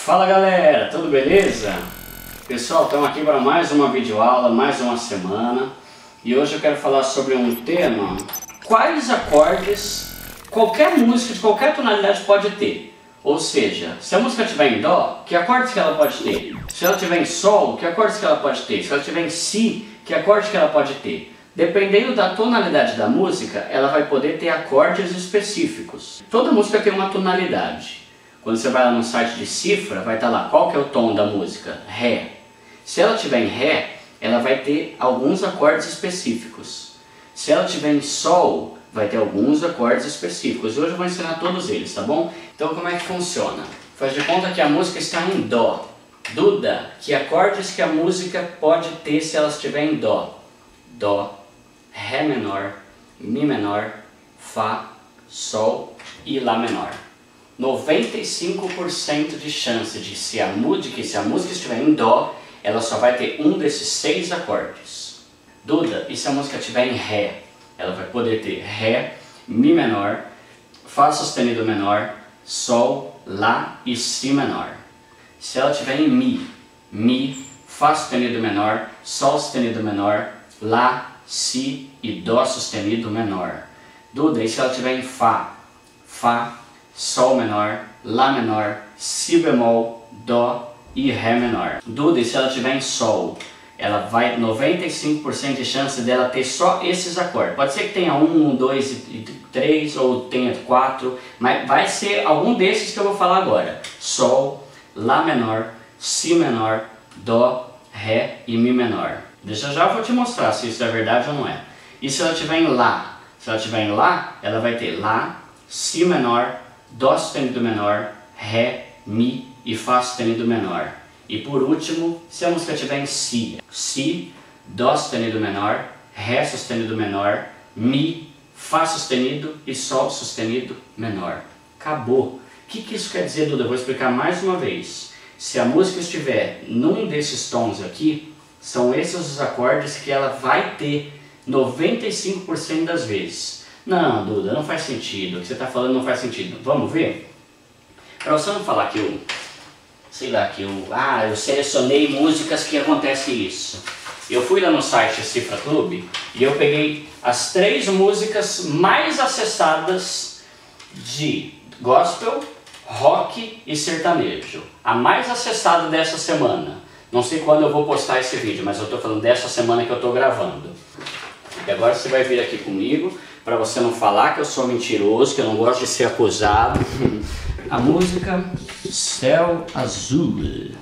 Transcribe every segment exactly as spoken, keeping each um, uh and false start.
Fala galera, tudo beleza? Pessoal, estamos aqui para mais uma videoaula, mais uma semana. E hoje eu quero falar sobre um tema: quais acordes qualquer música de qualquer tonalidade pode ter. Ou seja, se a música estiver em Dó, que acordes que ela pode ter? Se ela estiver em Sol, que acordes que ela pode ter? Se ela estiver em Si, que acordes que ela pode ter? Dependendo da tonalidade da música, ela vai poder ter acordes específicos. Toda música tem uma tonalidade. Quando você vai lá no site de cifra, vai estar lá qual que é o tom da música, Ré. Se ela estiver em Ré, ela vai ter alguns acordes específicos. Se ela estiver em Sol, vai ter alguns acordes específicos. Hoje eu vou ensinar todos eles, tá bom? Então como é que funciona? Faz de conta que a música está em Dó. Duda, que acordes que a música pode ter se ela estiver em Dó? Dó, Ré menor, Mi menor, Fá, Sol e Lá menor. noventa e cinco por cento de chance de se a, de que se a música estiver em Dó, ela só vai ter um desses seis acordes. Duda, e se a música estiver em Ré? Ela vai poder ter Ré, Mi menor, Fá sustenido menor, Sol, Lá e Si menor. Se ela estiver em Mi, Mi, Fá sustenido menor, Sol sustenido menor, Lá, Si e Dó sustenido menor. Duda, e se ela estiver em Fá? Fá, Sol menor, Lá menor, Si bemol, Dó e Ré menor. Duda, e se ela estiver em Sol? Ela vai noventa e cinco por cento de chance dela ter só esses acordes. Pode ser que tenha um, dois e três ou tenha quatro, mas vai ser algum desses que eu vou falar agora. Sol, Lá menor, Si menor, Dó, Ré e Mi menor. Deixa já eu vou te mostrar se isso é verdade ou não é. E se ela estiver em Lá? Se ela estiver em Lá, ela vai ter Lá, Si menor, Dó sustenido menor, Ré, Mi e Fá sustenido menor. E por último, se a música estiver em Si, Si, Dó sustenido menor, Ré sustenido menor, Mi, Fá sustenido e Sol sustenido menor. Acabou. O que, que isso quer dizer, Duda? Eu vou explicar mais uma vez. Se a música estiver num desses tons aqui, são esses os acordes que ela vai ter noventa e cinco por cento das vezes. Não, Duda, não faz sentido. O que você está falando não faz sentido. Vamos ver? Para você não falar que eu, sei lá, que eu, ah, eu selecionei músicas que acontece isso. Eu fui lá no site Cifra Clube e eu peguei as três músicas mais acessadas de gospel, rock e sertanejo. A mais acessada dessa semana. Não sei quando eu vou postar esse vídeo, mas eu estou falando dessa semana que eu estou gravando. E agora você vai vir aqui comigo, para você não falar que eu sou mentiroso, que eu não gosto de ser acusado. A música Céu Azul.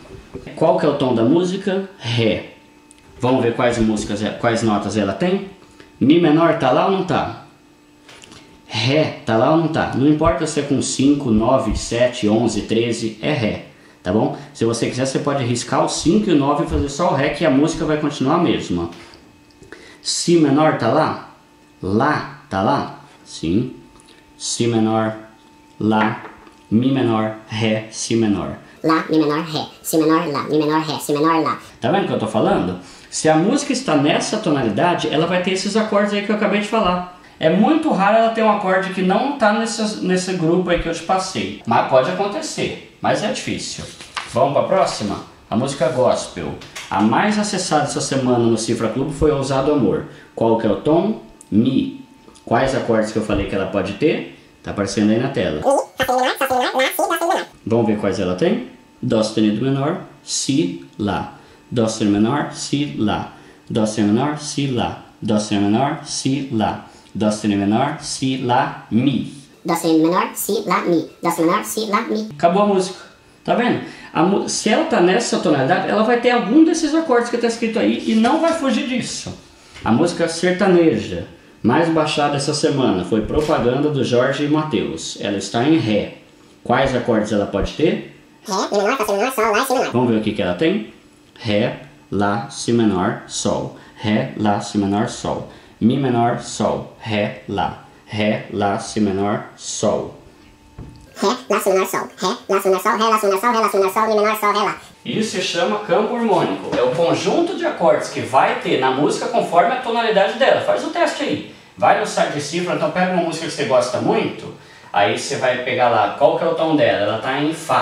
Qual que é o tom da música? Ré. Vamos ver quais músicas, quais notas ela tem? Mi menor tá lá ou não tá? Ré tá lá ou não tá? Não importa se é com cinco, nove, sete, onze, treze, é Ré. Tá bom? Se você quiser, você pode riscar o cinco e o nove e fazer só o Ré, que a música vai continuar a mesma. Si menor tá lá? Lá tá lá? Sim. Si menor, Lá, Mi menor, Ré, Si menor. Lá, Mi menor, Ré, Si menor, Lá, Mi menor, Ré, Si menor, Lá. Tá vendo o que eu tô falando? Se a música está nessa tonalidade, ela vai ter esses acordes aí que eu acabei de falar. É muito raro ela ter um acorde que não está nesse, nesse grupo aí que eu te passei. Mas pode acontecer, mas é difícil. Vamos para a próxima? A música gospel. A mais acessada essa semana no Cifra Clube foi Ousado Amor. Qual que é o tom? Mi. Quais acordes que eu falei que ela pode ter? Tá aparecendo aí na tela. Vamos ver quais ela tem? Dó sustenido menor, Si, Lá. Dó sustenido menor, Si, Lá. Dó sustenido menor, Si, Lá. Dó sustenido menor, Si, Lá. Dó sustenido menor, Si, Lá, Mi. Dó sustenido menor, Si, Lá, Mi. Dó sustenido menor, Si, Lá, Mi. Acabou a música. Tá vendo? A, se ela tá nessa tonalidade, ela vai ter algum desses acordes que tá escrito aí e não vai fugir disso. A música sertaneja, mais baixada essa semana, foi Propaganda do Jorge e Mateus. Ela está em Ré. Quais acordes ela pode ter? Ré, Mi menor, Fá menor, Sol, Lá, Si menor. Vamos ver o que, que ela tem? Ré, Lá, Si menor, Sol. Ré, Lá, Si menor, Sol. Mi menor, Sol. Ré, Lá. Ré, Lá, Si menor, Sol. Ré, Lá, Si menor, Sol. Ré, Lá, Si menor, Sol. Ré, Lá, Si menor, Sol. Ré, Lá, Si menor, Sol. Mi menor, Sol, Ré, Lá. Isso se chama campo harmônico. É o conjunto de acordes que vai ter na música conforme a tonalidade dela. Faz o teste aí. Vai no site de cifra, então pega uma música que você gosta muito, aí você vai pegar lá qual que é o tom dela. Ela está em Fá.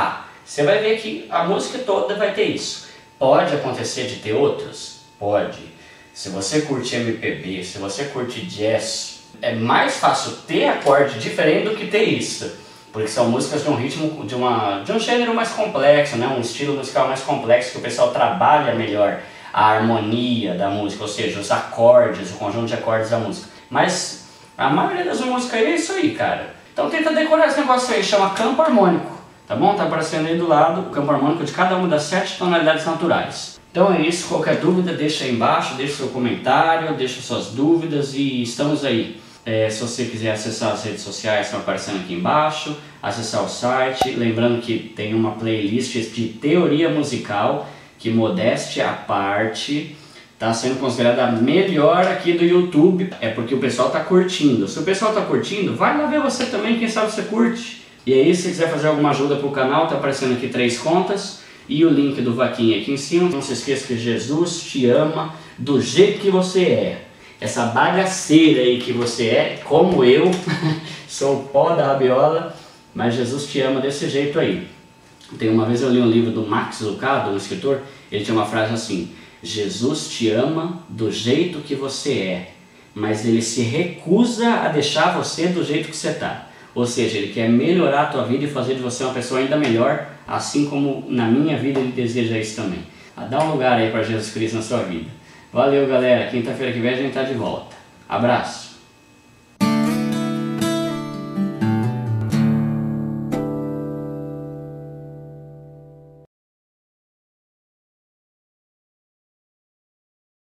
você vai ver que a música toda vai ter isso. Pode acontecer de ter outros? Pode. Se você curte M P B, se você curte jazz, é mais fácil ter acorde diferente do que ter isso. Porque são músicas de um ritmo, de, uma, de um gênero mais complexo, né? Um estilo musical mais complexo que o pessoal trabalha melhor a harmonia da música, ou seja, os acordes, o conjunto de acordes da música. Mas a maioria das músicas é isso aí, cara. Então tenta decorar esse negócio aí, chama campo harmônico, tá bom? Tá aparecendo aí do lado o campo harmônico de cada uma das sete tonalidades naturais. Então é isso, qualquer dúvida deixa aí embaixo, deixa seu comentário, deixa suas dúvidas e estamos aí. É, se você quiser acessar as redes sociais, estão aparecendo aqui embaixo, acessar o site, lembrando que tem uma playlist de teoria musical, que modéstia à parte, está sendo considerada a melhor aqui do YouTube, é porque o pessoal está curtindo. Se o pessoal está curtindo, vai lá ver você também, quem sabe você curte. E aí, se quiser fazer alguma ajuda para o canal, está aparecendo aqui três contas e o link do Vaquinha aqui em cima. Não se esqueça que Jesus te ama do jeito que você é. Essa bagaceira aí que você é, como eu, sou o pó da rabiola, mas Jesus te ama desse jeito aí. Tem uma vez eu li um livro do Max Lucado, um escritor, ele tinha uma frase assim: Jesus te ama do jeito que você é, mas ele se recusa a deixar você do jeito que você está. Ou seja, ele quer melhorar a tua vida e fazer de você uma pessoa ainda melhor, assim como na minha vida ele deseja isso também. Dá um lugar aí para Jesus Cristo na sua vida. Valeu, galera. Quinta-feira que vem a gente tá de volta. Abraço.